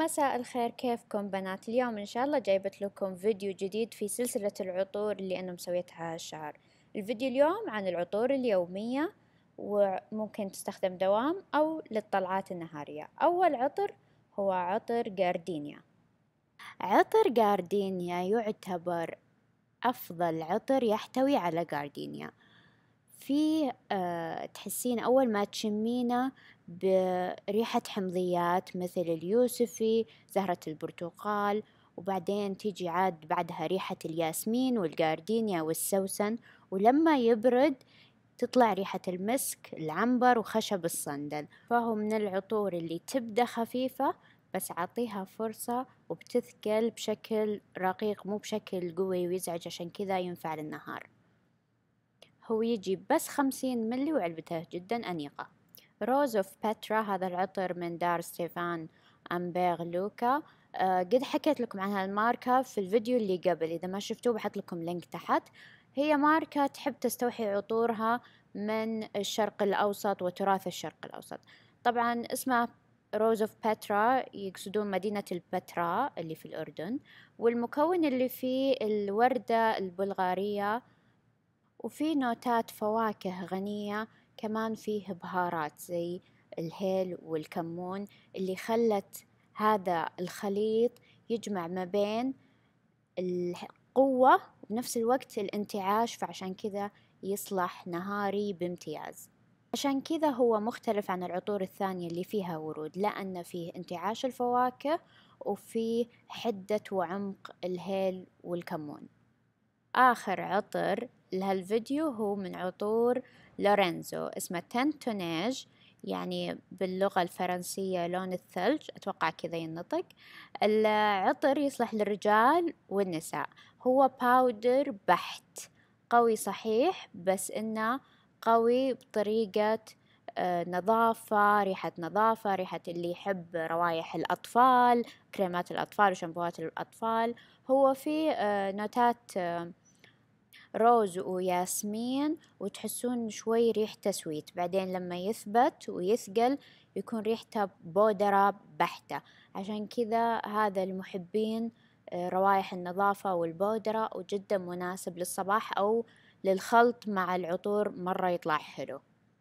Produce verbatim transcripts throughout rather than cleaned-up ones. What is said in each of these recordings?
مساء الخير، كيفكم بنات؟ اليوم إن شاء الله جايبت لكم فيديو جديد في سلسلة العطور اللي أنا مسويتها هالشهر. الفيديو اليوم عن العطور اليومية، وممكن تستخدم دوام أو للطلعات النهارية. أول عطر هو عطر جاردينيا. عطر جاردينيا يعتبر أفضل عطر يحتوي على جاردينيا. في أه تحسين أول ما تشمينه بريحة حمضيات مثل اليوسفي، زهرة البرتقال، وبعدين تيجي عاد بعدها ريحة الياسمين والجاردينيا والسوسن، ولما يبرد تطلع ريحة المسك، العنبر، وخشب الصندل. فهو من العطور اللي تبدأ خفيفة بس عطيها فرصة وبتثقل بشكل رقيق مو بشكل قوي ويزعج، عشان كذا ينفع للنهار. هو يجي بس خمسين ملي وعلبته جدا أنيقة. روز اوف باترا، هذا العطر من دار ستيفان أمبيغ لوكا. آه قد حكيت لكم عن هالماركة في الفيديو اللي قبل، إذا ما شفتوه بحط لكم لينك تحت. هي ماركة تحب تستوحي عطورها من الشرق الأوسط وتراث الشرق الأوسط. طبعا اسمها روز اوف باترا، يقصدون مدينة البتراء اللي في الأردن، والمكون اللي فيه الوردة البلغارية، وفي نوتات فواكه غنية، كمان فيه بهارات زي الهيل والكمون، اللي خلت هذا الخليط يجمع ما بين القوة وبنفس الوقت الانتعاش، فعشان كذا يصلح نهاري بامتياز. عشان كذا هو مختلف عن العطور الثانية اللي فيها ورود، لأن فيه انتعاش الفواكه وفيه حدة وعمق الهيل والكمون. آخر عطر لهالفيديو هو من عطور لورينزو، اسمه تنتونيج، يعني باللغة الفرنسية لون الثلج، أتوقع كذا ينطق. العطر يصلح للرجال والنساء، هو باودر بحت قوي صحيح، بس إنه قوي بطريقة آه نظافة، ريحة نظافة، ريحة اللي يحب روايح الأطفال، كريمات الأطفال وشامبوهات الأطفال. هو فيه آه نوتات آه روز وياسمين، وتحسون شوي ريحته سويت، بعدين لما يثبت ويثقل يكون ريحته بودرة بحتة. عشان كذا هذا المحبين روايح النظافة والبودرة، وجدا مناسب للصباح أو للخلط مع العطور، مرة يطلع حلو.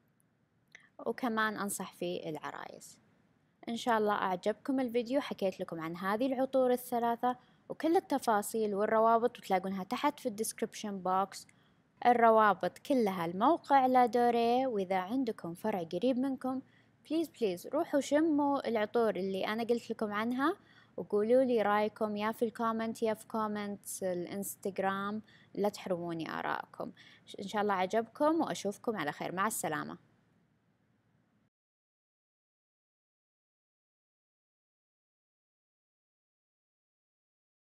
وكمان أنصح فيه العرايس. إن شاء الله أعجبكم الفيديو، حكيت لكم عن هذه العطور الثلاثة وكل التفاصيل والروابط وتلاقونها تحت في الديسكريبشن بوكس. الروابط كلها الموقع لادوري، وإذا عندكم فرع قريب منكم بليز بليز روحوا شموا العطور اللي أنا قلت لكم عنها، وقولوا لي رأيكم يا في الكومنت يا في كومنتس الانستغرام، لا تحرموني آراءكم. إن شاء الله عجبكم، وأشوفكم على خير. مع السلامة.